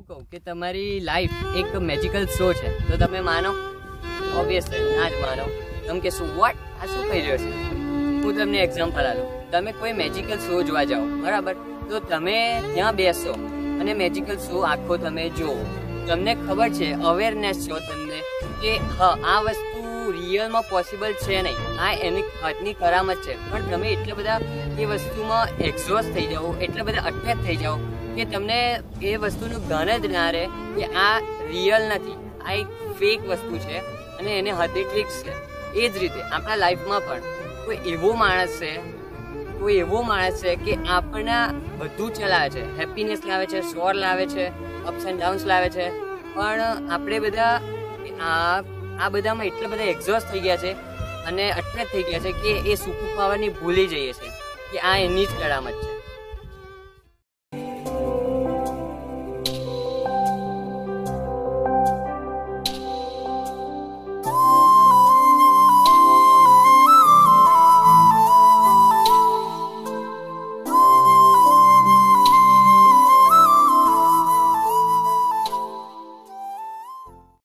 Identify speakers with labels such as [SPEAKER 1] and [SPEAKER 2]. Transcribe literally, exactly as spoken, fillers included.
[SPEAKER 1] કહું કે તમારી લાઈફ એક મેજિકલ શો છે તો તમે માનો? ઓબ્વિયસલી ના જ માનો. તમે કે શું વોટ આ શું કહી રહ્યો છે? હું તમને એક્ઝામ્પલ આપું. તમે કોઈ મેજિકલ શો જોવા જાઓ, બરાબર? તો તમે ત્યાં બેસો અને મેજિકલ શો આખો તમે જુઓ. તમને ખબર છે, અવેરનેસ છો તમને કે હા આ વસ્તુ રિયલમાં પોસિબલ છે નહીં, આ એની હાથની કરામત છે, પણ તમે એટલા બધા એ વસ્તુમાં એક્ઝોસ્ટ થઈ જાઓ, એટલા બધા અટેચ થઈ જાઓ કે તમને એ વસ્તુનું જ્ઞાન જ ના રહે કે આ રિયલ નથી, આ એક ફેક વસ્તુ છે અને એને હાથે ટ્રિક્સ છે. એ જ રીતે આપણા લાઈફમાં પણ કોઈ એવો માણસ છે કોઈ એવો માણસ છે કે આપણને બધું ચલાવે છે, હેપીનેસ લાવે છે, સ્વર લાવે છે, અપ્સ એન્ડ ડાઉન્સ લાવે છે, પણ આપણે બધા આ આ બધામાં એટલા બધા એક્ઝોસ્ટ થઈ ગયા છે અને અટેચ થઈ ગયા છે કે એ સુકું પાવાની ભૂલી જઈએ છે કે આ એની જ કરામત છે.